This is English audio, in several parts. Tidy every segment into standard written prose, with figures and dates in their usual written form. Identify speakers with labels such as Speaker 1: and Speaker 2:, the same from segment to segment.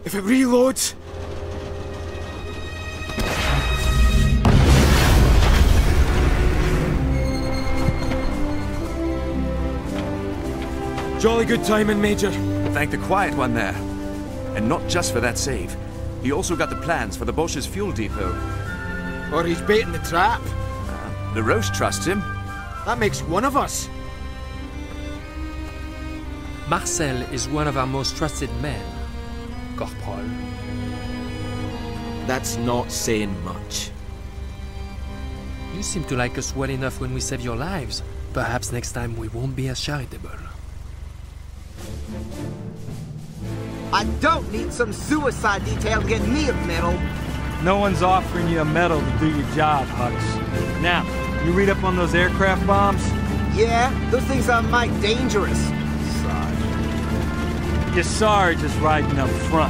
Speaker 1: If it reloads... Jolly good timing, Major.
Speaker 2: Thank the Quiet One there. And not just for that save. He also got the plans for the Bosch's fuel depot.
Speaker 1: Or he's baiting the trap.
Speaker 2: The Roche trusts him.
Speaker 1: That makes one of us.
Speaker 3: Marcel is one of our most trusted men, Corporal.
Speaker 1: That's not saying much.
Speaker 3: You seem to like us well enough when we save your lives. Perhaps next time we won't be as charitable.
Speaker 4: I don't need some suicide detail to get me a medal.
Speaker 5: No one's offering you a medal to do your job, Hux. Now, you read up on those aircraft bombs?
Speaker 4: Yeah, those things are mighty dangerous.
Speaker 5: Your Sarge is riding up front.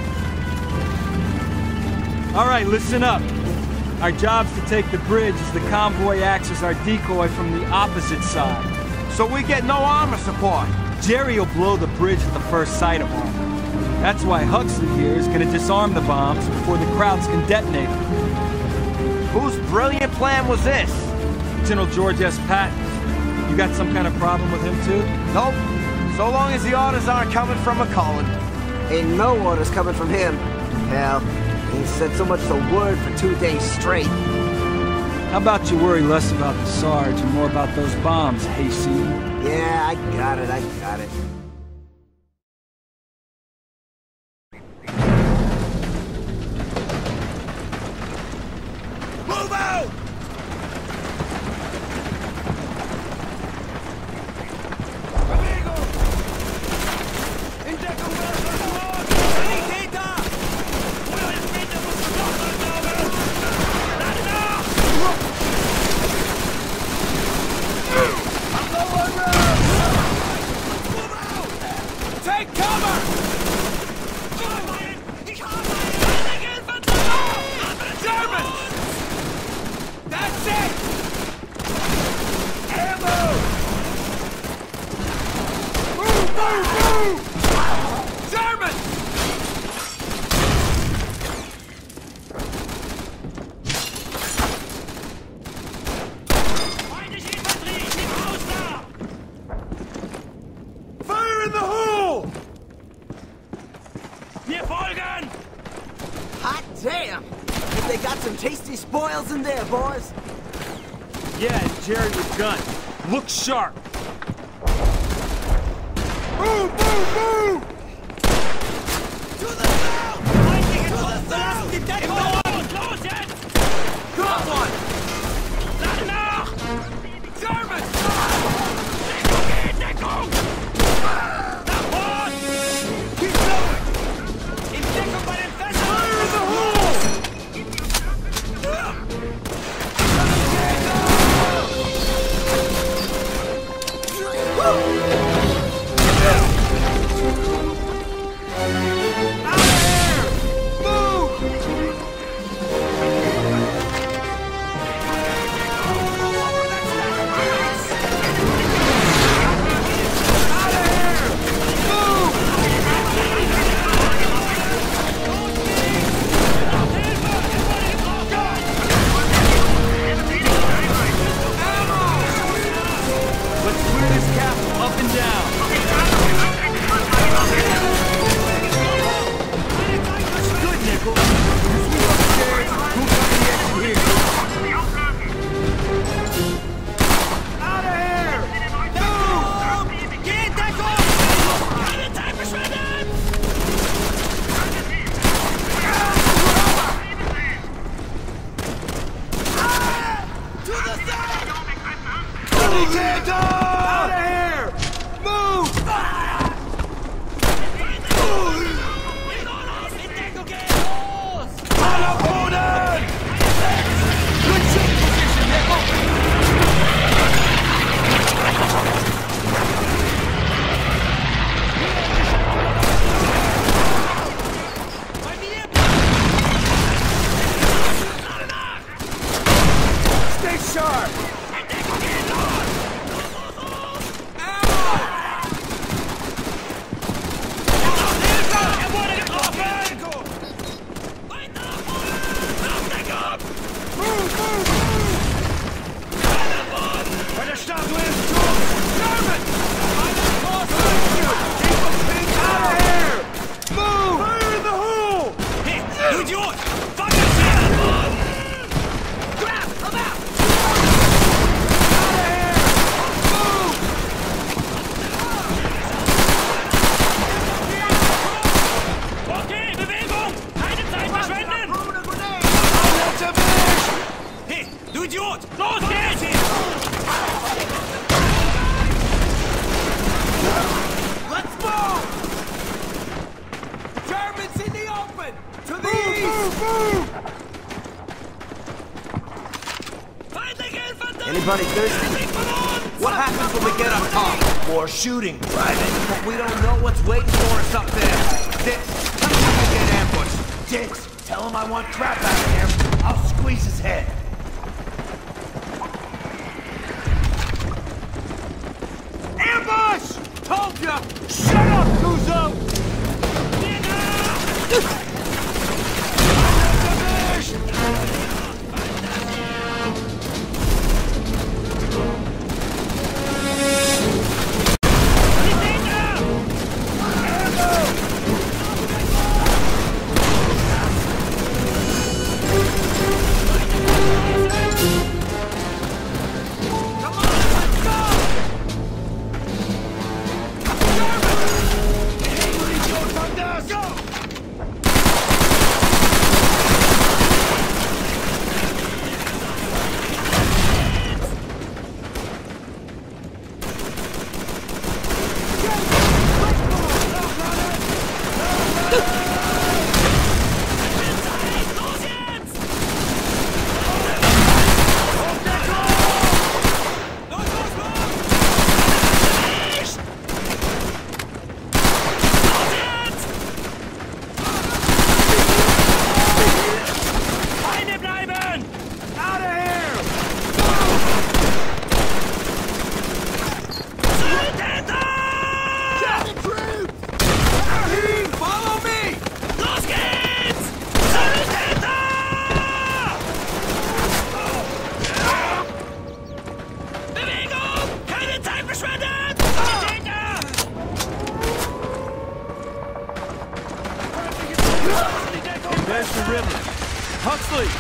Speaker 5: Alright, listen up. Our job's to take the bridge as the convoy acts as our decoy from the opposite side.
Speaker 6: So we get no armor support.
Speaker 5: Jerry will blow the bridge at the first sight of armor. That's why Huxley here is gonna disarm the bombs before the crowds can detonate them.
Speaker 6: Whose brilliant plan was this?
Speaker 5: General George S. Patton. You got some kind of problem with him too?
Speaker 6: Nope. So long as the orders aren't coming from McCullen.
Speaker 4: Ain't no orders coming from him. Hell, he ain't said so much as a word for 2 days straight.
Speaker 5: How about you worry less about the Sarge and more about those bombs, Hayseed?
Speaker 4: Yeah, I got it.
Speaker 6: Move out!
Speaker 1: Take cover! German! That's it! Ammo! Move! German! Fire in the hole! Wir folgen!
Speaker 4: Hot damn! If they got some tasty spoils in there, boys.
Speaker 5: Yeah, and Jerry with gun. Look sharp!
Speaker 1: Move!
Speaker 6: To the south! To the south! Die Deckung! Los jetzt!
Speaker 1: Got one!
Speaker 6: Lade nach!
Speaker 1: German!
Speaker 6: Deckung! Nach vorn!
Speaker 1: Keep going!
Speaker 6: In Deckung bei den Fässern!
Speaker 1: Fire in the hole!
Speaker 4: Anybody thirsty?
Speaker 1: What happens when we get up top? More shooting, Private.
Speaker 4: But we don't know what's waiting for us up there.
Speaker 1: Dix, tell him we get ambushed. Dix, tell him I want crap out of here. I'll squeeze his head. Ambush! Told ya! Shut up, Kuzo!
Speaker 5: There's the river. Huxley!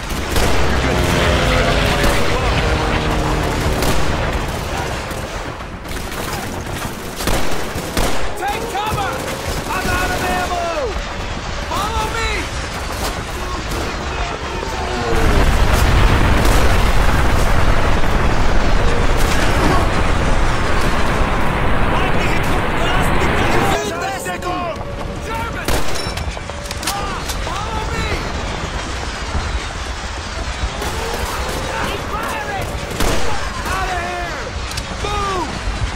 Speaker 1: Take cover! I'm out of ammo! Follow me! German! Follow me! Out of here! Move!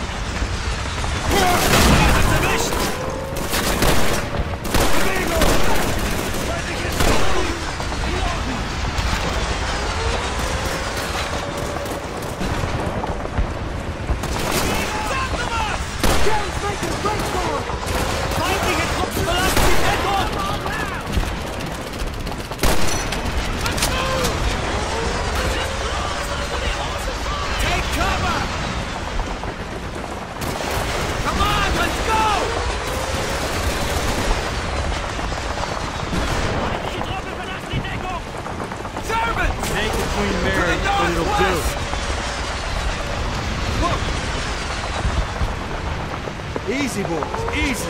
Speaker 1: Take cover! Come on, let's go! Germans!
Speaker 5: Take the Queen Mary,
Speaker 1: To the
Speaker 5: but it'll do.
Speaker 1: northwest!
Speaker 5: Easy, boys, easy.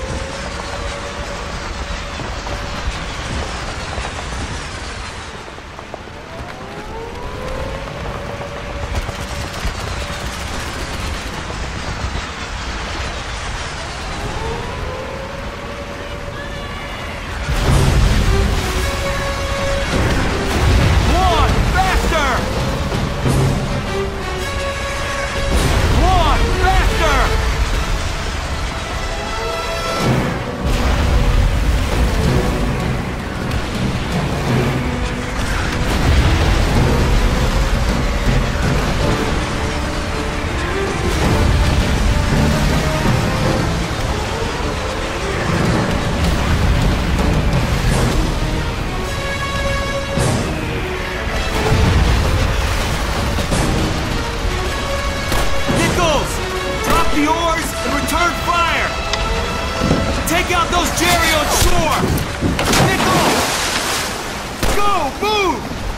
Speaker 1: The oars and return fire! Take out those Jerry on shore! Nichols! Go! Move!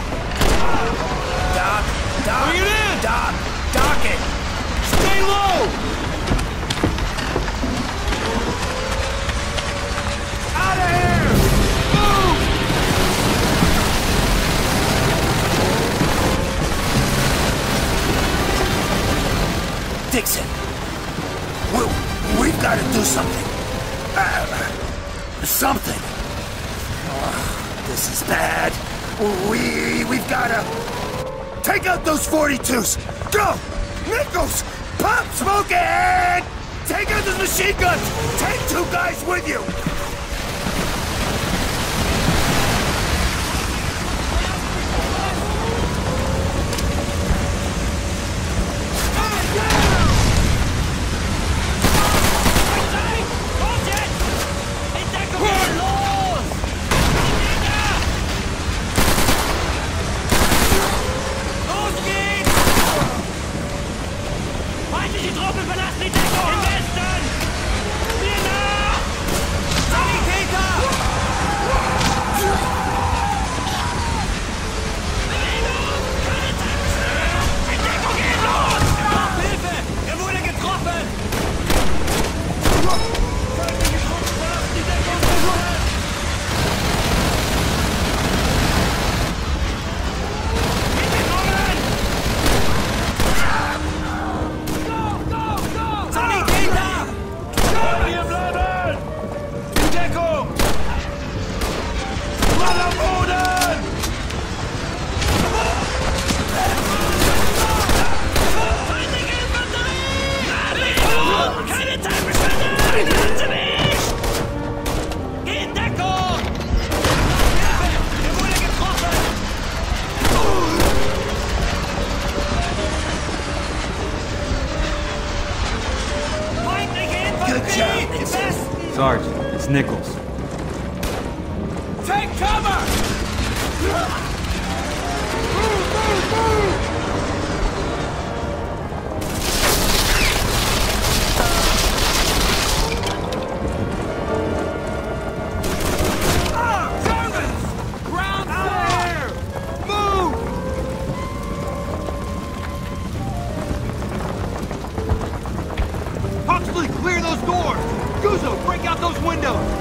Speaker 1: Doc! Bring it in! Dock it! Stay low! Out of here! Move! Dixon! We've got to do something. Something. This is bad. We've gotta... Take out those 42s! Go! Nichols! Pop smoke and... Take out those machine guns! Take 2 guys with you!
Speaker 5: Sarge, it's Nichols.
Speaker 1: Take cover! Germans! Ground fire! Move!
Speaker 5: Huxley, clear those doors! Guzzo, break out those windows!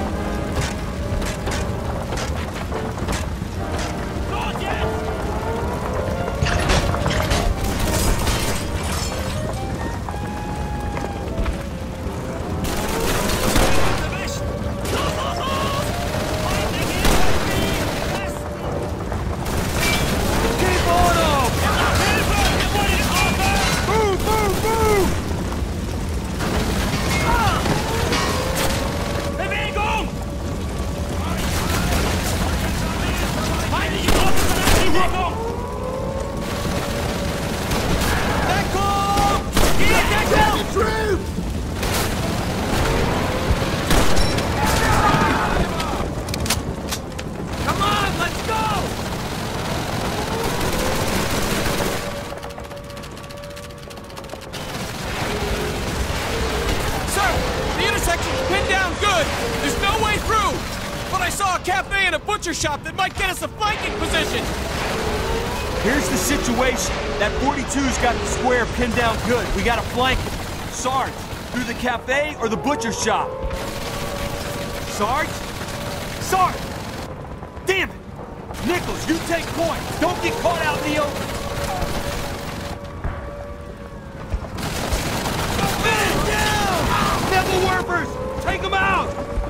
Speaker 6: Shop that might get us a flanking position!
Speaker 5: Here's the situation. That 42's got the square pinned down good. We gotta flank it. Sarge, through the cafe or the butcher shop? Sarge? Sarge! Damn it! Nichols, you take point. Don't get caught out in the open. Man down! Devil Werfers! Take them out!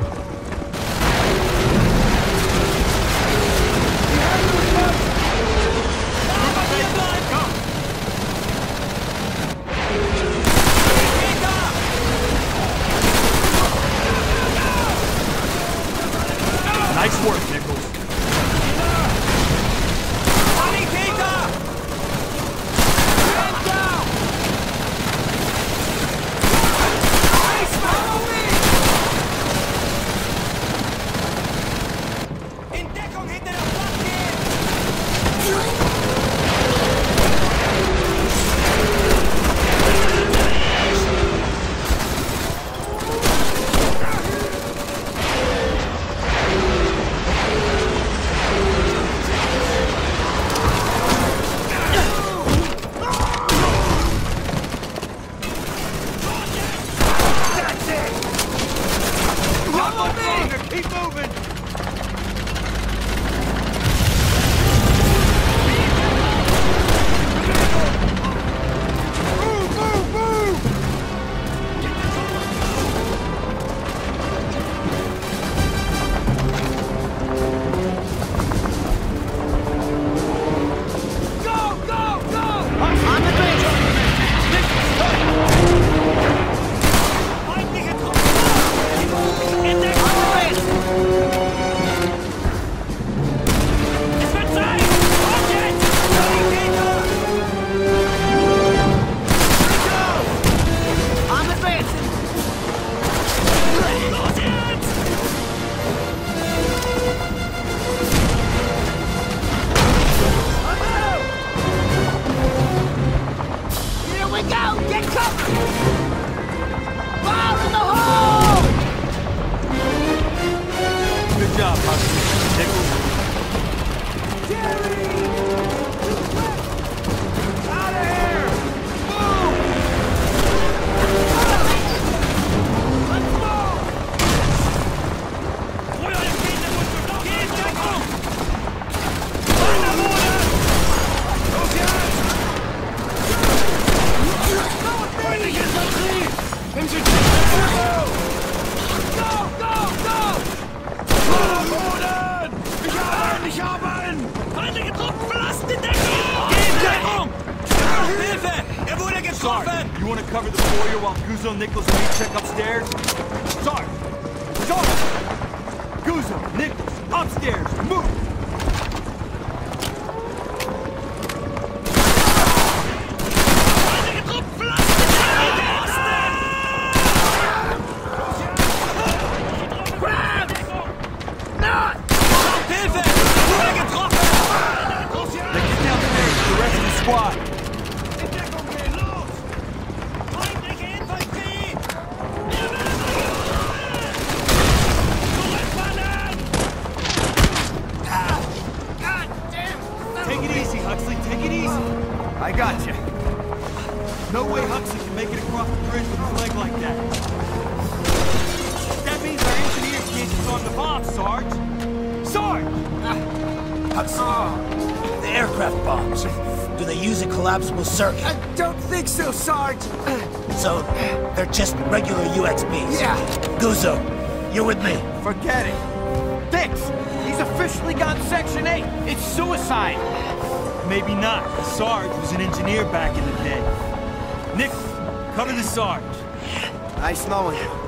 Speaker 5: Nice work, Nichols. Good job, Huxley. Nichols. You want to cover the foyer while Guzzo, Nichols, and me check upstairs? Sarge! Sarge! Guzzo, Nichols, upstairs! Move! I got you. No way Huxley can make it across the bridge with his leg like that. That means our engineers can't disarm the bombs, Sarge. Sarge!
Speaker 1: Huxley. The aircraft bombs. Do they use a collapsible circuit?
Speaker 4: I don't think so, Sarge.
Speaker 1: So, they're just regular UXBs?
Speaker 4: Yeah.
Speaker 1: Guzzo, you're with me.
Speaker 5: Forget it. Dix! He's officially got Section 8. It's suicide. Maybe not. Sarge was an engineer back in the day. Nick, cover the Sarge.
Speaker 4: Nice knowing you.